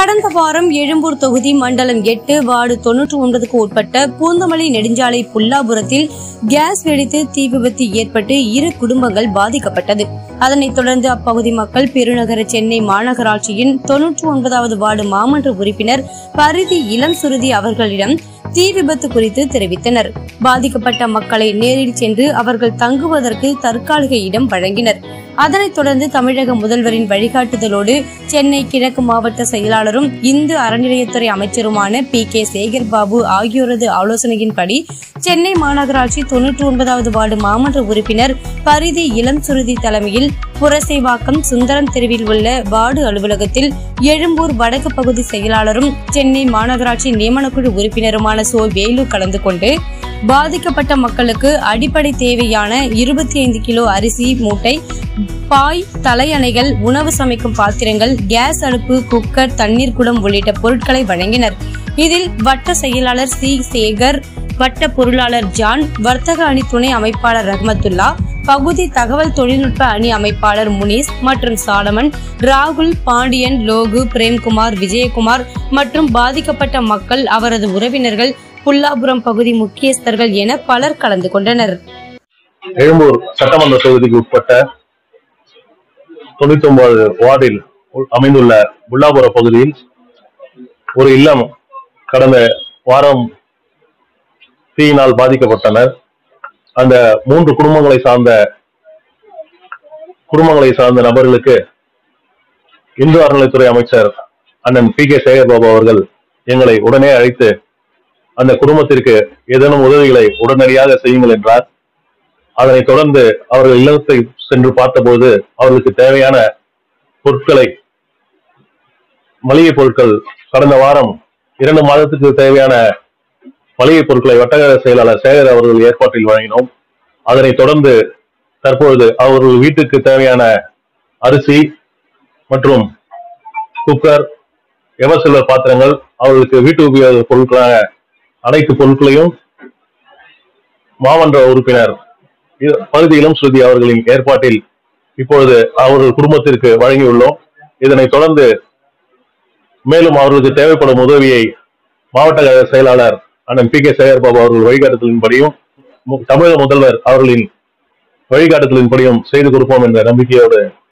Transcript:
கடந்த வாரம் எழும்பூர் தொகுதி மண்டலம் 8 வார்டு 99க்கு உட்பட்ட பூந்தமல்லி நெடுஞ்சாலை புல்லாபுரத்தில் கேஸ் வெடித்து தீ விபத்து ஏற்பட்டு 2 குடும்பங்கள் பாதிக்கப்பட்டது. அதனைத் தொடர்ந்து அப்பகுதி மக்கள் பெருநகர சென்னை மாநகராட்சியின் 99வது வார்டு மாமன்ற உறுப்பினர் பரிதி இளம் சுருதி அவர்களிடம் தீ விபத்து குறித்து தெரிவித்தனர். பாதிக்கப்பட்ட மக்களை நேரில் சென்று அவர்கள் தங்குவதற்கு தற்காலிக இடம் வழங்கினர். அதனைத் தொடர்ந்து தமிழக முதல்வரின் வழிகாட்டுதலோடு சென்னை கிழக்கு மாவட்ட செயலாளரும் இந்து அறநிலையத்துறை அமைச்சருமான PK சேகர்பாபு ஆகியோரது ஆலோசனையின்படி சென்னை மாநகராட்சி 99வது வார்டு மாமன்ற உறுப்பினர் பரிதி இளம் சுருதி தலைமையில் புரசைவாக்கம் சுந்தரம் தெருவில் உள்ள வார்டு அலுவலகத்தில் எழும்பூர் வடக்கு பகுதி செயலாளரும் சென்னை மாநகராட்சி நியமனக்குழு உறுப்பினருமான சோ வேலு கலந்து கொண்டு பாதிக்கப்பட்ட மக்களுக்கு அடிப்படை தேவையான 25 கிலோ அரிசி மூட்டை, பாய், தலையணைகள், உணவு சமைக்கும் பாத்திரங்கள், கேஸ் அடுப்பு, குக்கர், தண்ணீர் குடம் உள்ளிட்ட பொருட்களை வழங்கினர். இதில் வட்ட செயலாளர் சி சேகர், வட்ட பொருளாளர் ஜான், வர்த்தக அணி துணை அமைப்பாளர் ரஹ்மத்துல்லா, பகுதி தகவல் தொழில்நுட்ப அணி அமைப்பாளர் முனீஸ் மற்றும் சாலமன், ராகுல், பாண்டியன், லோகு, பிரேம்குமார், விஜயகுமார் மற்றும் பாதிக்கப்பட்ட மக்கள், அவரது உறவினர்கள், புல்லாபுரம் பகுதி முக்கியஸ்தர்கள் என பலர் கலந்து கொண்டனர். எழும்பூர் சட்டமன்ற தொகுதிக்கு உட்பட்ட 99 வார்டில் அமைந்துள்ள புல்லாபுர பகுதியில் ஒரு இல்லம் கடந்த வாரம் தீயினால் பாதிக்கப்பட்டனர். அந்த 3 குடும்பங்களை சார்ந்த நபர்களுக்கு இந்து அறநிலையத்துறை அமைச்சர் அண்ணன் PK சேகர்பாபு அவர்கள் எங்களை உடனே அழைத்து அந்த குடும்பத்திற்கு ஏதேனும் உதவிகளை உடனடியாக செய்யுங்கள் என்றார். அதனைத் தொடர்ந்து அவர்கள் இல்லத்தை சென்று பார்த்தபோது அவர்களுக்கு தேவையான பொருட்களை, மளிகை பொருட்கள், கடந்த வாரம் 2 மாதத்துக்கு தேவையான மளிகை பொருட்களை வட்டக செயலாளர் சேகர் அவர்கள் ஏற்பாட்டில் வழங்கினோம். அதனைத் தொடர்ந்து தற்பொழுது அவர்கள் வீட்டுக்கு தேவையான அரிசி மற்றும் குக்கர், எவர்சில்வர் பாத்திரங்கள், அவர்களுக்கு வீட்டு உபயோக பொருட்களான அனைத்து பொருட்களையும் மாமன்ற உறுப்பினர் பரிதி இளம் சுருதி அவர்களின் ஏற்பாட்டில் இப்பொழுது அவர்கள் குடும்பத்திற்கு வழங்கியுள்ளோம். இதனைத் தொடர்ந்து மேலும் அவர்களுக்கு தேவைப்படும் உதவியை மாவட்ட செயலாளர் அண்ணன் PK சேகர்பாபு அவர்கள் வழிகாட்டுதலின்படியும் தமிழக முதல்வர் அவர்களின் வழிகாட்டுதலின்படியும் செய்து கொடுப்போம் என்ற நம்பிக்கையோடு